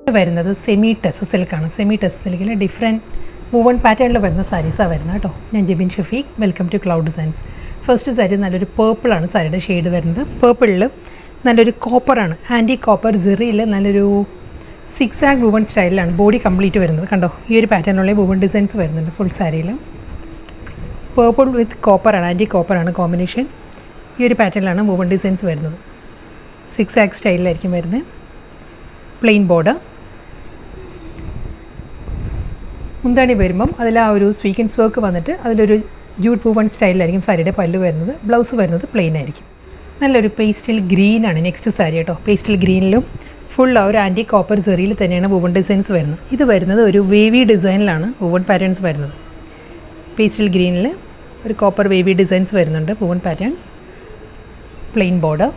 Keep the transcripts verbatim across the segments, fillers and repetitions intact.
വരുന്നത് സെമി ടെസ് സിൽക്കാണ്. സെമി ടെസ് സിൽക്കിൽ different woven പാറ്റേണിൽ വരുന്ന സാരീസാണ് വരുന്നത് കേട്ടോ. ഞാൻ Jebin Shafeeq, welcome to cloud designs. First sari നല്ലൊരു പേർപ്പിളാണ് സാരിയുടെ ഷെയ്ഡ് വരുന്നത്. പേർപ്പിളിൽ നല്ലൊരു കോപ്പറാണ്, ആൻറ്റി കോപ്പർ സെറിയിൽ നല്ലൊരു സിക്സ് ആഗ് വുവൺ സ്റ്റൈലിലാണ് ബോഡി കംപ്ലീറ്റ് വരുന്നത്. കണ്ടോ, ഈ ഒരു പാറ്റേണിലുള്ള വുവൺ ഡിസൈൻസ് വരുന്നുണ്ട് ഫുൾ സാരിയിൽ. പേർപ്പിൾ വിത്ത് കോപ്പറാണ്, ആൻറ്റി കോപ്പറാണ് കോമ്പിനേഷൻ. ഈ ഒരു പാറ്റേണിലാണ് വുവൺ ഡിസൈൻസ് വരുന്നത്. സിക്സ് ആഗ് സ്റ്റൈലിലായിരിക്കും വരുന്നത്. Plain border. മുന്താണി വരുമ്പം അതിൽ ആ ഒരു സ്വീക്കൻസ് വർക്ക് വന്നിട്ട് അതിലൊരു ജൂട്ട് വുവൺ സ്റ്റൈലിലായിരിക്കും സാരിയുടെ പല്ലു വരുന്നത്. ബ്ലൗസ് വരുന്നത് പ്ലെയിൻ ആയിരിക്കും. നല്ലൊരു പേസ്റ്റൽ ഗ്രീനാണ് നെക്സ്റ്റ് സാരി കേട്ടോ. പേസ്റ്റൽ ഗ്രീനിലും ഫുൾ ആ ഒരു ആൻറ്റി കോപ്പർ സെറിയിൽ തന്നെയാണ് വുവൺ ഡിസൈൻസ് വരുന്നത്. ഇത് വരുന്നത് ഒരു വേവി ഡിസൈനിലാണ് വുവൺ പാറ്റേൺസ് വരുന്നത്. പേസ്റ്റൽ ഗ്രീനിൽ ഒരു കോപ്പർ വേവി ഡിസൈൻസ് വരുന്നുണ്ട്, woven patterns. Plain border.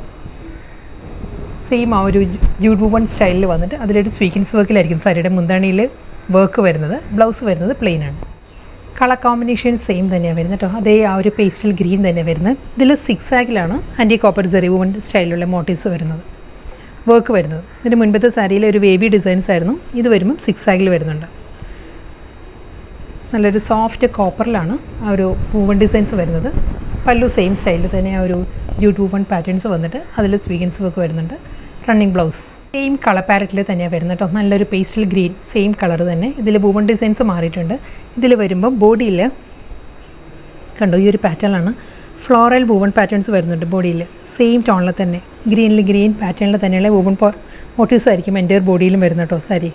Same ആ ഒരു ജൂട്ട് വുവൺ സ്റ്റൈലിൽ വന്നിട്ട് അതിലൊരു സ്വീക്കൻസ് വർക്കിലായിരിക്കും സാരിയുടെ മുന്താണിയിൽ വർക്ക് വരുന്നത്. ബ്ലൗസ് വരുന്നത് പ്ലെയിൻ ആണ്. കളർ കോമ്പിനേഷൻ സെയിം തന്നെയാണ് വരുന്നത് കേട്ടോ. അതേ ആ ഒരു പേസ്റ്റൽ ഗ്രീൻ തന്നെ വരുന്നത്. ഇതിൽ സിക്സ് ആഗിലാണ് ആൻറ്റി കോപ്പർ സെറി വുവൺ സ്റ്റൈലിലുള്ള മോട്ടീവ്സ് വരുന്നത്, വർക്ക് വരുന്നത്. ഇതിന് മുൻപത്തെ സാരിയിൽ ഒരു വേവി ഡിസൈൻസ് ആയിരുന്നു. ഇത് വരുമ്പം സിക്സ് ആഗിൽ വരുന്നുണ്ട്. നല്ലൊരു സോഫ്റ്റ് കോപ്പറിലാണ് ആ ഒരു വുവൺ ഡിസൈൻസ് വരുന്നത്. പല്ലു സെയിം സ്റ്റൈലിൽ തന്നെ ആ ഒരു ജൂട്ട് വുവൺ പാറ്റേൺസ് വന്നിട്ട് അതിൽ സ്വീക്കൻസ് വർക്ക് വരുന്നുണ്ട്. റണ്ണിങ് ബ്ലൗസ് സെയിം കളർ പാലറ്റിൽ തന്നെയാണ് വരുന്നത് കേട്ടോ. നല്ലൊരു പേസ്റ്റൽ ഗ്രീൻ സെയിം കളർ തന്നെ. ഇതിൽ വുവൺ ഡിസൈൻസ് മാറിയിട്ടുണ്ട്. ഇതിൽ വരുമ്പം ബോഡിയിൽ കണ്ടോ ഈ ഒരു പാറ്റേണാണ്. ഫ്ലോറൽ വുവൺ പാറ്റേൺസ് വരുന്നുണ്ട് ബോഡിയിൽ. സെയിം ടോണിൽ തന്നെ ഗ്രീനിൽ ഗ്രീൻ പാറ്റേണിൽ തന്നെയുള്ള വുവൺ പോ മോട്ടീവ്സ് ആയിരിക്കും എൻ്റെ ബോഡിയിലും വരുന്നത് കേട്ടോ സാരി.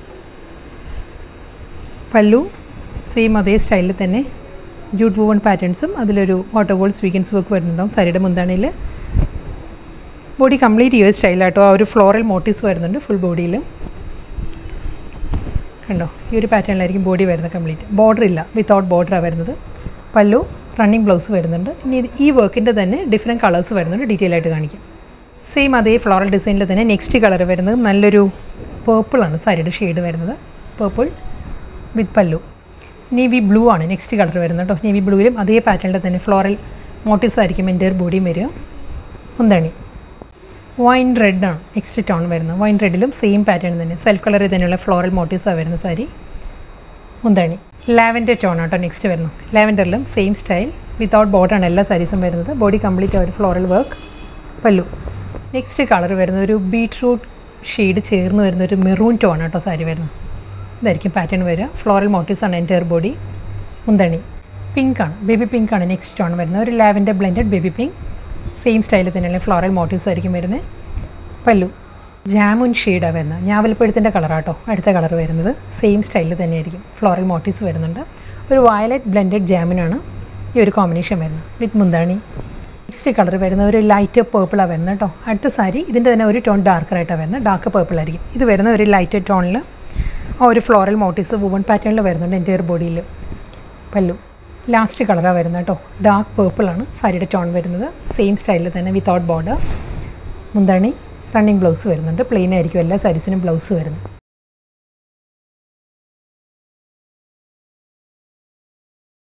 പല്ലു സെയിം അതേ സ്റ്റൈലിൽ തന്നെ ജൂട്ട് വുവൺ പാറ്റേൺസും അതിലൊരു വാട്ടർ വോൾ സ്വീക്കൻസ് വർക്ക് വരുന്നുണ്ടാവും സാരിയുടെ മുന്താണിയിൽ. ബോഡി കംപ്ലീറ്റ് ഈ ഒരു സ്റ്റൈലായിട്ടോ ആ ഒരു ഫ്ലോറൽ മോട്ടീവ്സ് വരുന്നുണ്ട് ഫുൾ ബോഡിയിൽ. കണ്ടോ ഈ ഒരു പാറ്റേണിലായിരിക്കും ബോഡി വരുന്നത് കംപ്ലീറ്റ്. ബോർഡർ ഇല്ല, വിത്തൗട്ട് ബോർഡറാണ് വരുന്നത്. പല്ലു റണ്ണിങ് ബ്ലൗസ് വരുന്നുണ്ട്. ഇനി ഈ വർക്കിൻ്റെ തന്നെ ഡിഫറെൻറ്റ് കളേഴ്സ് വരുന്നുണ്ട്, ഡീറ്റെയിൽ ആയിട്ട് കാണിക്കും. സെയിം അതേ ഫ്ലോറൽ ഡിസൈനിൽ തന്നെ നെക്സ്റ്റ് കളർ വരുന്നത് നല്ലൊരു പേർപ്പിളാണ് സാരിയുടെ ഷെയ്ഡ് വരുന്നത്. Purple with pallu. Navy blue ആണ് നെക്സ്റ്റ് കളർ വരുന്നത് കേട്ടോ. നേവി ബ്ലൂവിലും അതേ പാറ്റേണിൽ തന്നെ ഫ്ലോറൽ മോട്ടീവ്സ് ആയിരിക്കും എൻ്റെ ബോഡിയും വരിക. മുന്താണി വൈൻ റെഡാണ് നെക്സ്റ്റ് ടോൺ വരുന്നത്. വൈൻ റെഡിലും സെയിം പാറ്റേൺ തന്നെ സെൽഫ് കളറിൽ തന്നെയുള്ള ഫ്ലോറൽ മോട്ടീവ്സാണ് വരുന്ന സാരി. മുന്താണി ലാവൻഡർ ടോൺ ആട്ടോ നെക്സ്റ്റ് വരുന്നത്. ലാവൻഡറിലും സെയിം സ്റ്റൈൽ വിത്തൗട്ട് ബോർഡറാണ് എല്ലാ സാരീസും വരുന്നത്. ബോഡി കംപ്ലീറ്റ് ഒരു floral work. Pallu next colour വരുന്നത് ഒരു ബീട്രൂട്ട് ഷെയ്ഡ് ചേർന്ന് വരുന്ന ഒരു മെറൂൺ ടോൺ ആട്ടോ സാരി വരുന്നത്. ഇതായിരിക്കും പാറ്റേൺ വരിക. ഫ്ലോറൽ മോട്ടീവ്സാണ് എൻ്റയർ ബോഡി. മുന്താണി പിങ്കാണ്, ബേബി പിങ്കാണ് നെക്സ്റ്റ് ടോൺ വരുന്നത്. ഒരു lavender blended baby pink same സ്റ്റൈലിൽ തന്നെയുള്ള ഫ്ലോറൽ മോട്ടീവ്സ് ആയിരിക്കും വരുന്നത്. പല്ലു ജാമുൻ ഷെയ്ഡാണ് വരുന്നത്. ഞാവൽപ്പഴത്തിൻ്റെ കളറാട്ടോ അടുത്ത കളർ വരുന്നത്. സെയിം സ്റ്റൈലിൽ തന്നെയായിരിക്കും ഫ്ലോറൽ മോട്ടീവ്സ് വരുന്നുണ്ട്. ഒരു വയലറ്റ് ബ്ലെൻഡഡ് ജാമുനാണ് ഈ ഒരു കോമ്പിനേഷൻ വരുന്നത് വിത്ത് മുന്താണി. നെക്സ്റ്റ് കളർ വരുന്നത് ഒരു ലൈറ്റ് പേർപ്പിളാണ് വരുന്നത് കേട്ടോ. അടുത്ത സാരി ഇതിൻ്റെ തന്നെ ഒരു ടോൺ ഡാർക്കറായിട്ടാണ് വരുന്നത്. ഡാർക്ക് പേർപ്പിൾ ആയിരിക്കും. ഇത് വരുന്ന ഒരു ലൈറ്റ് ടോണിൽ ആ ഒരു ഫ്ലോറൽ മോട്ടീവ്സ് വുവൺ പാറ്റേണിൽ വരുന്നുണ്ട് എൻ്റയർ ബോഡിയിൽ. പല്ലു ലാസ്റ്റ് കളറാണ് വരുന്നത് കേട്ടോ. ഡാർക്ക് പേർപ്പിളാണ് സാരിയുടെ ടോൺ വരുന്നത്. സെയിം സ്റ്റൈലിൽ തന്നെ വിത്തൗട്ട് ബോർഡർ. മുന്താണി റണ്ണിങ് ബ്ലൗസ് വരുന്നുണ്ട്. പ്ലെയിൻ ആയിരിക്കും എല്ലാ സാരീസിനും ബ്ലൗസ് വരുന്നത്.